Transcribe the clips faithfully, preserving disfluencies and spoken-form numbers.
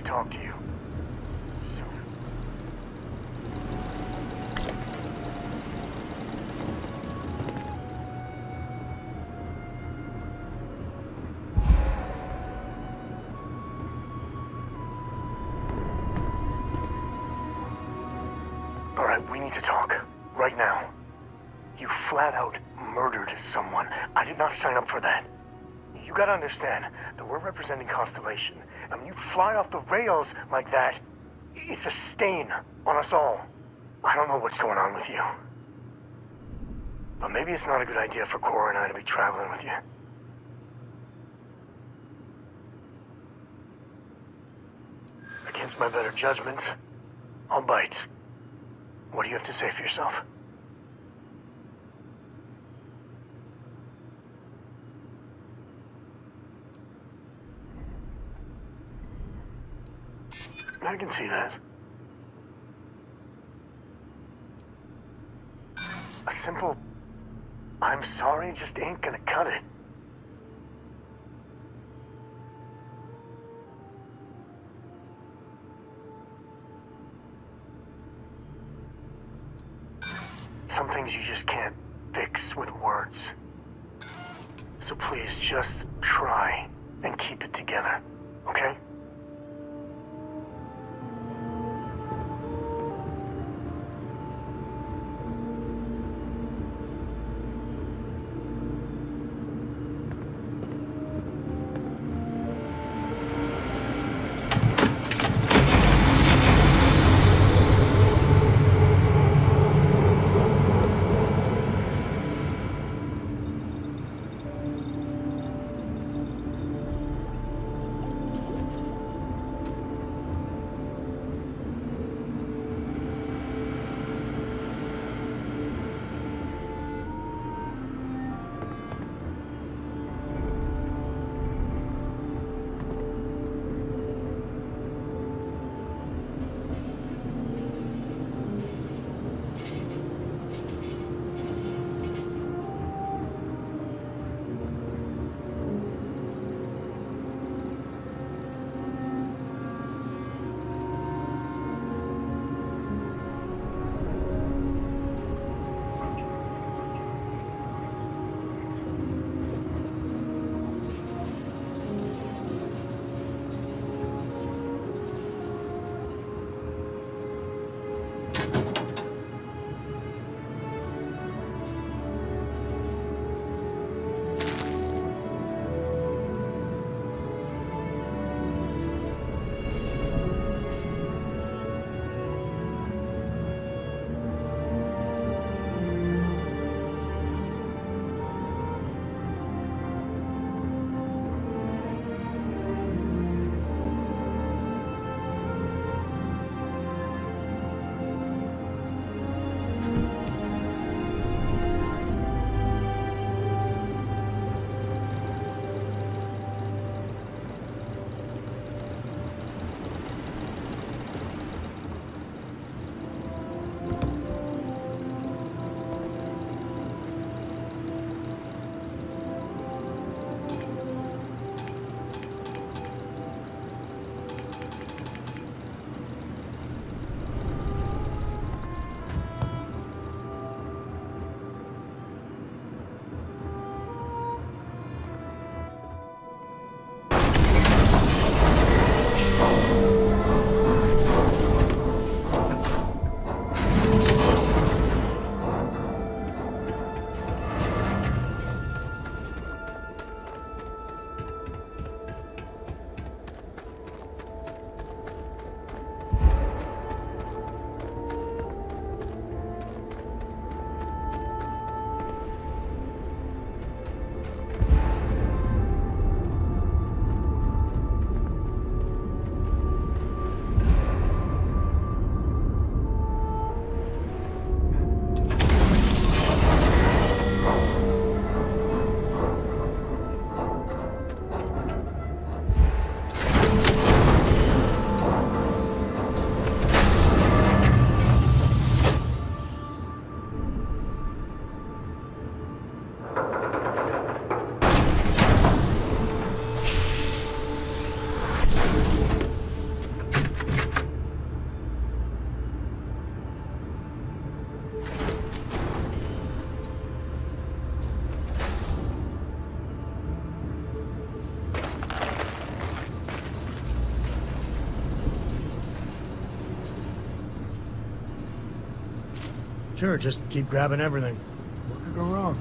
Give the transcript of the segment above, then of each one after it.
talk to you soon. All right, we need to talk. Right now. You flat out murdered someone. I did not sign up for that. You gotta understand that we're representing Constellation, and when you fly off the rails like that, it's a stain on us all. I don't know what's going on with you. But maybe it's not a good idea for Cora and I to be traveling with you. Against my better judgment, I'll bite. What do you have to say for yourself? I can see that. A simple, I'm sorry just ain't gonna cut it. Some things you just can't fix with words. So please just try and keep it together, okay? Sure, just keep grabbing everything. What could go wrong?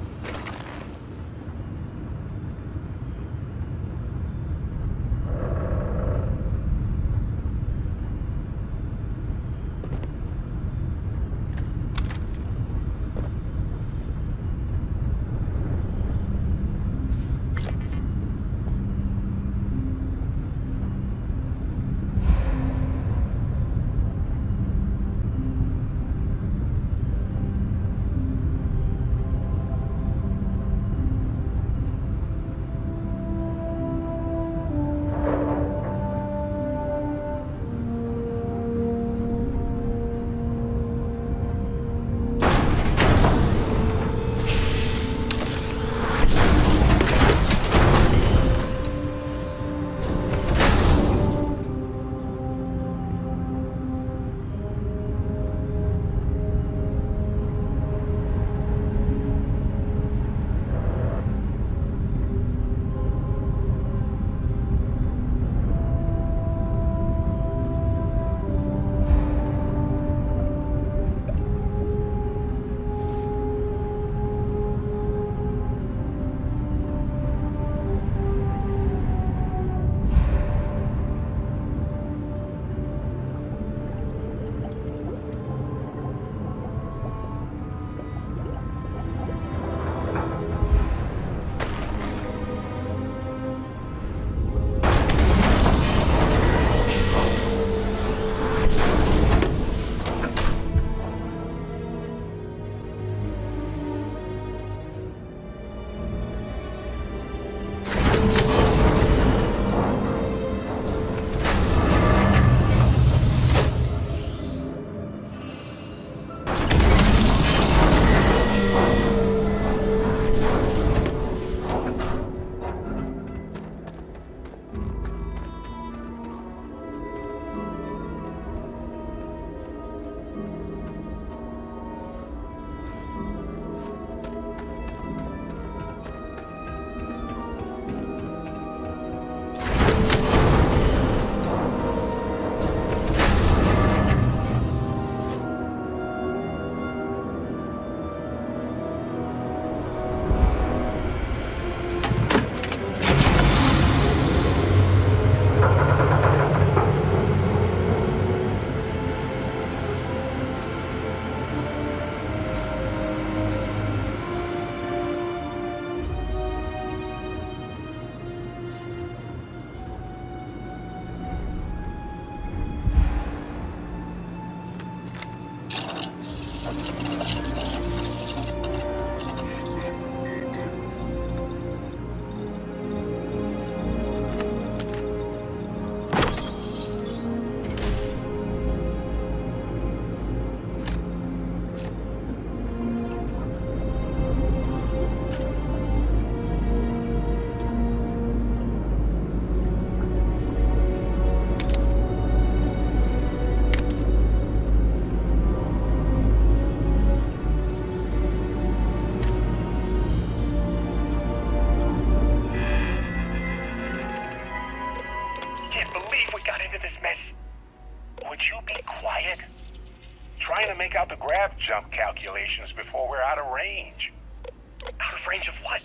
Jump calculations before we're out of range. Out of range of what?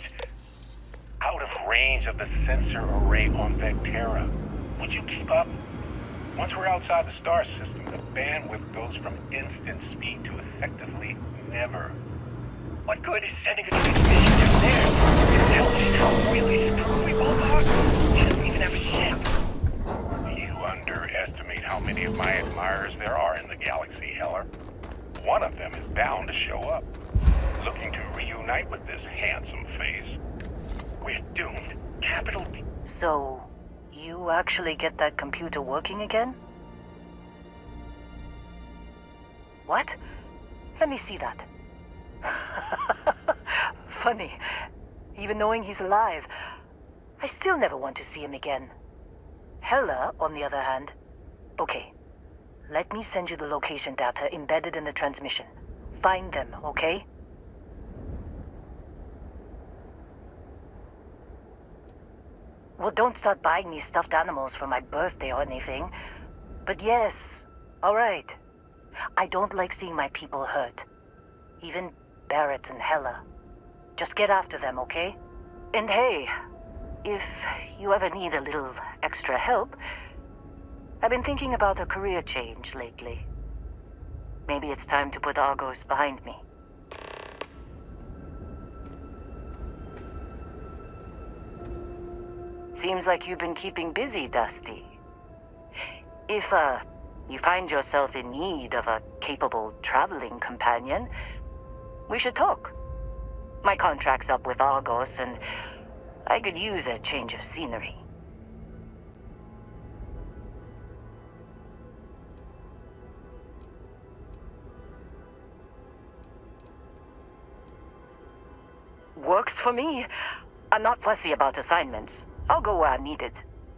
Out of range of the sensor array on Vectera. Would you keep up? Once we're outside the star system, the bandwidth goes from instant speed to effectively never. What good is sending a transmission down there? It tells us how really screwed we both are. She doesn't even have a ship. You underestimate how many of my admirers there are in the galaxy, Heller. One of them is bound to show up, looking to reunite with this handsome face. We're doomed. Capital D. So, you actually get that computer working again? What? Let me see that. Funny. Even knowing he's alive, I still never want to see him again. Hella, on the other hand... Okay. Let me send you the location data embedded in the transmission. Find them, okay? Well, don't start buying me stuffed animals for my birthday or anything. But yes, all right. I don't like seeing my people hurt. Even Barrett and Hella. Just get after them, okay? And hey, if you ever need a little extra help, I've been thinking about a career change lately. Maybe it's time to put Argos behind me. Seems like you've been keeping busy, Dusty. If, uh, you find yourself in need of a capable traveling companion, we should talk. My contract's up with Argos, and I could use a change of scenery. Works for me. I'm not fussy about assignments. I'll go where I'm needed.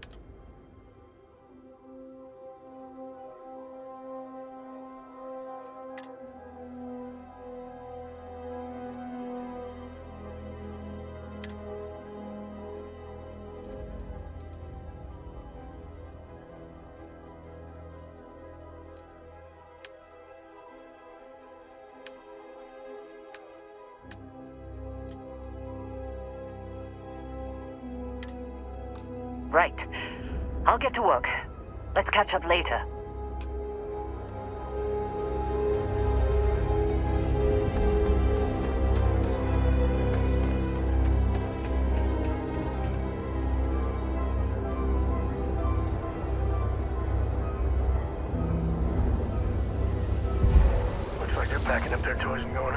Right. I'll get to work. Let's catch up later. Looks like they're packing up their toys and going